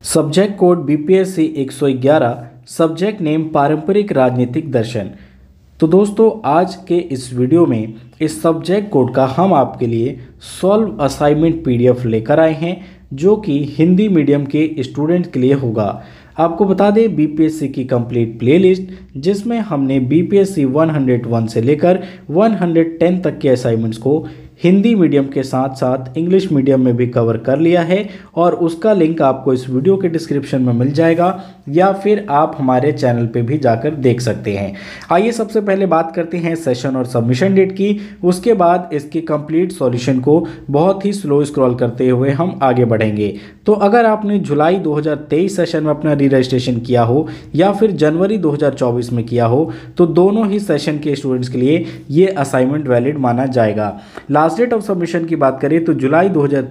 Subject code BPSC 111। Subject name पारंपरिक राजनीतिक दर्शन। तो दोस्तों आज के इस वीडियो में इस सब्जेक्ट कोड का हम आपके लिए सॉल्व असाइनमेंट पीडीएफ लेकर आए हैं जो कि हिंदी मीडियम के स्टूडेंट के लिए होगा। आपको बता दें बीपीएससी की कंप्लीट प्लेलिस्ट जिसमें हमने बीपीएससी 101 से लेकर 110 तक के असाइनमेंट्स को हिंदी मीडियम के साथ साथ इंग्लिश मीडियम में भी कवर कर लिया है और उसका लिंक आपको इस वीडियो के डिस्क्रिप्शन में मिल जाएगा या फिर आप हमारे चैनल पे भी जाकर देख सकते हैं। आइए सबसे पहले बात करते हैं सेशन और सबमिशन डेट की, उसके बाद इसके कंप्लीट सॉल्यूशन को बहुत ही स्लो स्क्रॉल करते हुए हम आगे बढ़ेंगे। तो अगर आपने जुलाई 2023 सेशन में अपना री रजिस्ट्रेशन किया हो या फिर जनवरी 2024 में किया हो तो दोनों ही सेशन के स्टूडेंट्स के लिए ये असाइनमेंट वैलिड माना जाएगा। लास्ट डेट ऑफ सबमिशन की बात करें तो जुलाई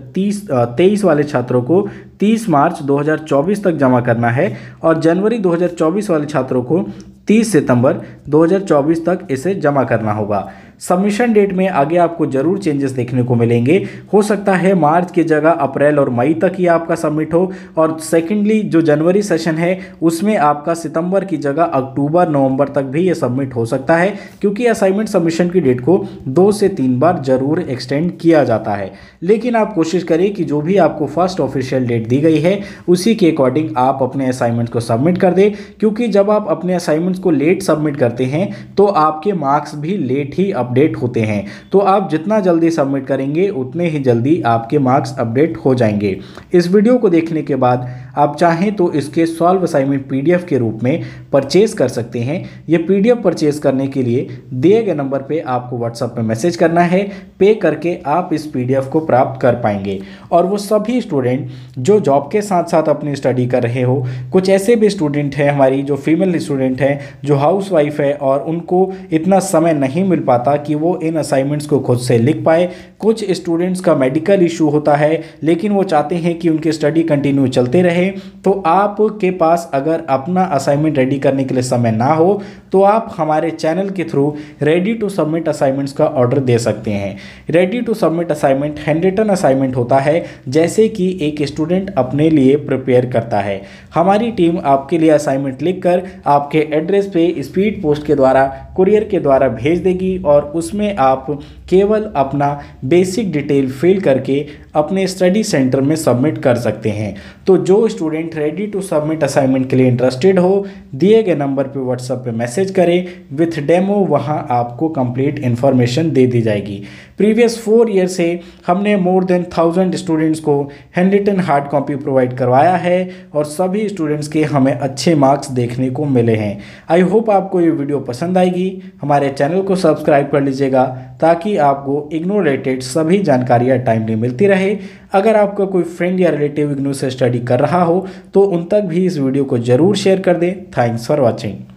2023 वाले छात्रों को 30 मार्च 2024 तक जमा करना है और जनवरी 2024 वाले छात्रों को 30 सितंबर 2024 तक इसे जमा करना होगा। सबमिशन डेट में आगे आपको जरूर चेंजेस देखने को मिलेंगे। हो सकता है मार्च की जगह अप्रैल और मई तक ही आपका सबमिट हो और सेकेंडली जो जनवरी सेशन है उसमें आपका सितंबर की जगह अक्टूबर नवंबर तक भी ये सबमिट हो सकता है क्योंकि असाइनमेंट सबमिशन की डेट को 2 से 3 बार जरूर एक्सटेंड किया जाता है। लेकिन आप कोशिश करें कि जो भी आपको फर्स्ट ऑफिशियल डेट दी गई है उसी के अकॉर्डिंग आप अपने असाइनमेंट को सबमिट कर दें, क्योंकि जब आप अपने असाइनमेंट्स को लेट सबमिट करते हैं तो आपके मार्क्स भी लेट ही अपडेट होते हैं। तो आप जितना जल्दी सबमिट करेंगे उतने ही जल्दी आपके मार्क्स अपडेट हो जाएंगे। इस वीडियो को देखने के बाद आप चाहें तो इसके सॉल्व असाइनमेंट पीडीएफ के रूप में परचेज कर सकते हैं। ये पीडीएफ परचेज करने के लिए दिए गए नंबर पे आपको व्हाट्सएप में मैसेज करना है। पे करके आप इस पीडीएफ को प्राप्त कर पाएंगे। और वो सभी स्टूडेंट जो जॉब के साथ साथ अपनी स्टडी कर रहे हो, कुछ ऐसे भी स्टूडेंट हैं हमारी जो फीमेल स्टूडेंट हैं जो हाउसवाइफ है और उनको इतना समय नहीं मिल पाता कि वो इन असाइनमेंट्स को खुद से लिख पाए। कुछ स्टूडेंट्स का मेडिकल इशू होता है लेकिन वो चाहते हैं कि उनकी स्टडी कंटिन्यू चलते रहे। तो आपके पास अगर अपना असाइनमेंट रेडी करने के लिए समय ना हो तो आप हमारे चैनल के through ready to submit assignments का ऑर्डर दे सकते हैं। Ready to submit assignment handwritten assignment होता है जैसे कि एक स्टूडेंट अपने लिए प्रिपेयर करता है। हमारी टीम आपके लिए असाइनमेंट लिखकर आपके एड्रेस पे स्पीड पोस्ट के द्वारा कुरियर के द्वारा भेज देगी और उसमें आप केवल अपना बेसिक डिटेल फिल करके अपने स्टडी सेंटर में सबमिट कर सकते हैं। तो जो student ready to submit assignment के लिए इंटरेस्टेड हो दिए गए नंबर पे व्हाट्सएप पे मैसेज करें विथ डेमो, वहां आपको कंप्लीट इन्फॉर्मेशन दे दी जाएगी। प्रीवियस 4 ईयर से हमने मोर देन 1000 स्टूडेंट्स को हैंडरिटन हार्ड कॉपी प्रोवाइड करवाया है और सभी स्टूडेंट्स के हमें अच्छे मार्क्स देखने को मिले हैं। आई होप आपको ये वीडियो पसंद आएगी। हमारे चैनल को सब्सक्राइब कर लीजिएगा ताकि आपको इग्नू रिलेटेड सभी जानकारियाँ टाइमली मिलती रहे। अगर आपका कोई फ्रेंड या रिलेटिव इग्नू से स्टडी कर रहा हो तो उन तक भी इस वीडियो को जरूर शेयर कर दें। Thanks for watching.